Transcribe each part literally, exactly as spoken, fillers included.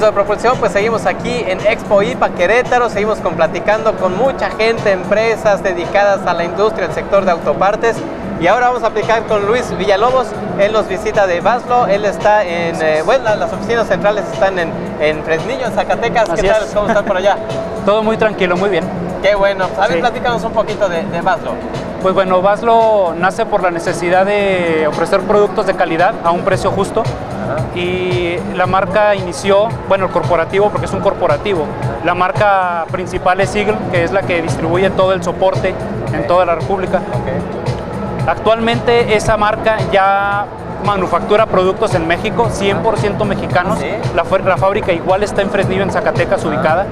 de propulsión, pues seguimos aquí en Expo I P A Querétaro, seguimos con, platicando con mucha gente, empresas dedicadas a la industria, el sector de autopartes. Y ahora vamos a aplicar con Luis Villalobos. Él nos visita de Baslo, él está en, eh, bueno, las oficinas centrales están en, en Fresnillo, en Zacatecas. Así ¿Qué tal? es. ¿Cómo están por allá? Todo muy tranquilo, muy bien. Qué bueno. A ver, Sí. platícanos un poquito de, de Baslo. Pues bueno, Baslo nace por la necesidad de ofrecer productos de calidad a un precio justo. Ajá. Y la marca inició, bueno, el corporativo, porque es un corporativo. La marca principal es Eagle, que es la que distribuye todo el soporte okay. en toda la República. Okay. Actualmente esa marca ya manufactura productos en México, cien por ciento mexicanos. ¿Sí? La, la fábrica igual está en Fresnillo, en Zacatecas, ah. ubicada.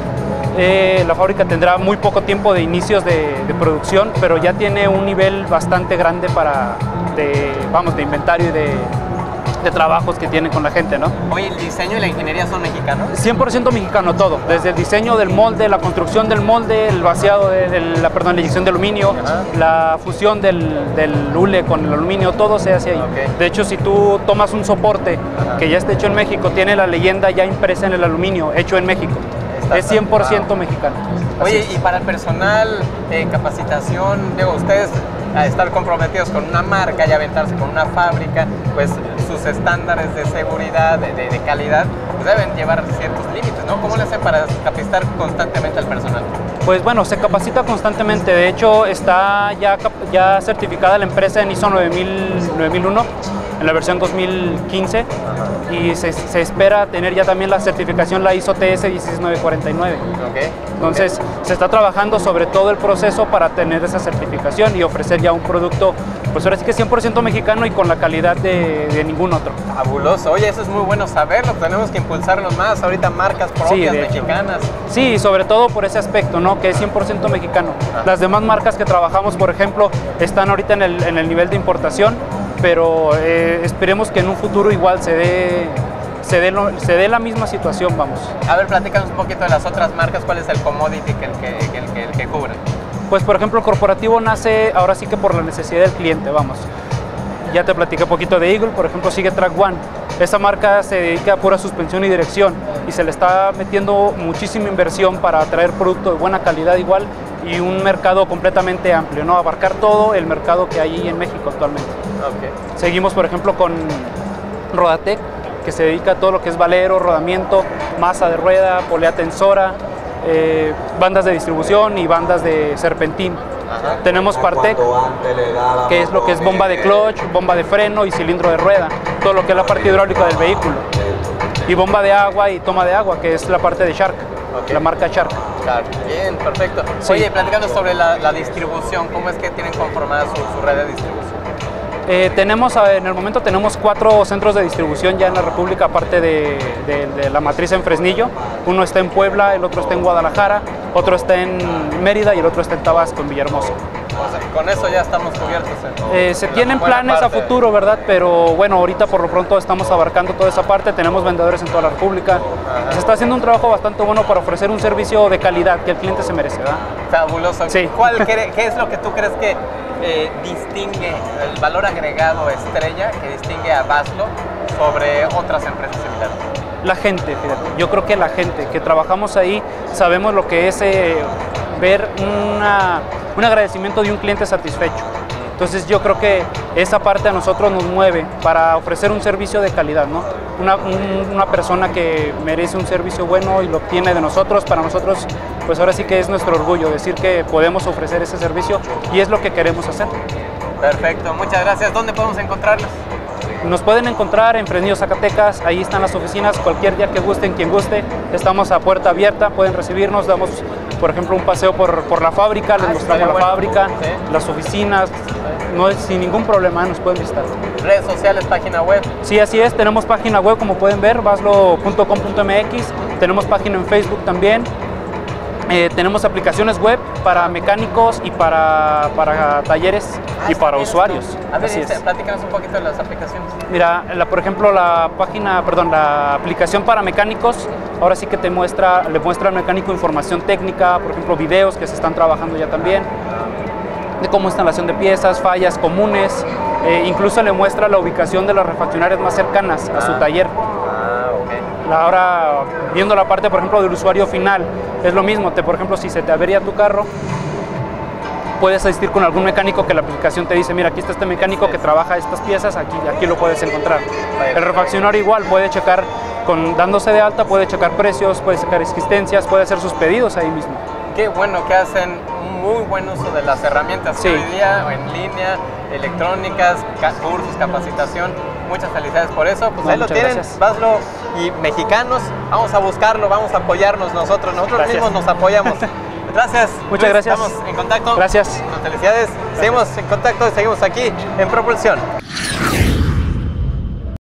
Eh, la fábrica tendrá muy poco tiempo de inicios de, de producción, pero ya tiene un nivel bastante grande para, de, vamos, de inventario y de, de trabajos que tiene con la gente, ¿no? Oye, ¿el diseño y la ingeniería son mexicanos? cien por ciento mexicano todo, desde el diseño del molde, la construcción del molde, el vaciado, de, de la, perdón, la inyección de aluminio, uh-huh. la fusión del, del hule con el aluminio, todo se hace ahí. Okay. De hecho, si tú tomas un soporte uh-huh. que ya está hecho en México, tiene la leyenda ya impresa en el aluminio, hecho en México. Es cien por ciento wow. mexicano. Oye, y para el personal, eh, capacitación, digo, ustedes a estar comprometidos con una marca y aventarse con una fábrica, pues sus estándares de seguridad, de, de, de calidad, pues deben llevar ciertos límites, ¿no? ¿Cómo le hacen para capacitar constantemente al personal? Pues bueno, se capacita constantemente. De hecho, está ya, ya certificada la empresa en ISO nueve mil uno, en la versión dos mil quince. Ajá. Y se, se espera tener ya también la certificación, la ISO T S dieciséis mil novecientos cuarenta y nueve. Okay. Entonces, okay. se está trabajando sobre todo el proceso para tener esa certificación y ofrecer ya un producto, pues ahora sí que cien por ciento mexicano y con la calidad de, de ningún otro. Fabuloso. Oye, eso es muy bueno saberlo. Tenemos que impulsarlos más. Ahorita marcas propias sí, mexicanas. Sí, sobre todo por ese aspecto, ¿no? Que es cien por ciento mexicano. Ah. Las demás marcas que trabajamos, por ejemplo, están ahorita en el, en el nivel de importación, pero eh, esperemos que en un futuro igual se dé, se, dé lo, se dé la misma situación, vamos. A ver, platícanos un poquito de las otras marcas, ¿cuál es el commodity que, el que, que, el que, el que cubre? Pues por ejemplo el corporativo nace ahora sí que por la necesidad del cliente, vamos. Ya te platiqué un poquito de Eagle, por ejemplo sigue Track One. Esa marca se dedica a pura suspensión y dirección y se le está metiendo muchísima inversión para traer producto de buena calidad igual y un mercado completamente amplio, ¿no? Abarcar todo el mercado que hay en México actualmente. Okay. Seguimos por ejemplo con Rodatec, que se dedica a todo lo que es valero, rodamiento, masa de rueda, polea tensora, eh, bandas de distribución y bandas de serpentín. Ajá. Tenemos Partec, que es lo que es bomba de clutch, bomba de freno y cilindro de rueda, todo lo que es la parte hidráulica del vehículo. Y bomba de agua y toma de agua, que es la parte de Shark, okay. la marca Shark. Shark. Bien, perfecto. Sí. Oye, platicando sobre la, la distribución, ¿cómo es que tienen conformada su, su red de distribución? Eh, tenemos, en el momento tenemos cuatro centros de distribución ya en la República, aparte de, de, de la matriz en Fresnillo. Uno está en Puebla, el otro está en Guadalajara, otro está en Mérida y el otro está en Tabasco, en Villahermosa. O sea, con eso ya estamos cubiertos. En, eh, se tienen planes parte. a futuro, ¿verdad? Pero bueno, ahorita por lo pronto estamos abarcando toda esa parte, tenemos vendedores en toda la República. Ajá. Se está haciendo un trabajo bastante bueno para ofrecer un servicio de calidad que el cliente se merece, ¿verdad? Fabuloso. Sí. ¿Cuál, qué, ¿Qué es lo que tú crees que eh, distingue, el valor agregado estrella que distingue a Baslo sobre otras empresas similares? La gente, fíjate. Yo creo que la gente que trabajamos ahí sabemos lo que es eh, ver una, un agradecimiento de un cliente satisfecho. Entonces yo creo que esa parte a nosotros nos mueve para ofrecer un servicio de calidad, ¿no? Una, un, una persona que merece un servicio bueno y lo obtiene de nosotros, para nosotros pues ahora sí que es nuestro orgullo decir que podemos ofrecer ese servicio y es lo que queremos hacer. Perfecto, muchas gracias. ¿Dónde podemos encontrarlos? Nos pueden encontrar en Fresnillo, Zacatecas, ahí están las oficinas, cualquier día que gusten, quien guste, estamos a puerta abierta, pueden recibirnos, damos por ejemplo un paseo por, por la fábrica, les ah, mostramos la bueno. fábrica, sí. las oficinas, no es sin ningún problema, nos pueden visitar. ¿Redes sociales, página web? Sí, así es, tenemos página web como pueden ver, baslo punto com punto m x, tenemos página en Facebook también. Eh, tenemos aplicaciones web para mecánicos y para, para talleres ah, y para usuarios. A ver, dice, platícanos un poquito de las aplicaciones. Mira, la, por ejemplo, la página, perdón, la aplicación para mecánicos, ahora sí que te muestra, le muestra al mecánico información técnica, por ejemplo, videos que se están trabajando ya también, de cómo instalación de piezas, fallas comunes, eh, incluso le muestra la ubicación de las refaccionarias más cercanas a su taller. Ah, ok. Ahora, viendo la parte, por ejemplo, del usuario final, es lo mismo. Te, por ejemplo, si se te avería tu carro, puedes asistir con algún mecánico que la aplicación te dice, mira, aquí está este mecánico que trabaja estas piezas, aquí, aquí lo puedes encontrar. El refaccionario igual puede checar, con, dándose de alta, puede checar precios, puede checar existencias, puede hacer sus pedidos ahí mismo. Qué bueno que hacen muy buen uso de las herramientas sí. que hoy día, en línea, electrónicas, cursos, capacitación. Muchas felicidades por eso. Pues no, ahí lo tienen, Baslo y mexicanos. Vamos a buscarlo, vamos a apoyarnos nosotros. Nosotros gracias. mismos nos apoyamos. Gracias. Muchas Luis, gracias. Estamos en contacto. Gracias. Felicidades. Gracias. Seguimos en contacto y seguimos aquí en Propulsión.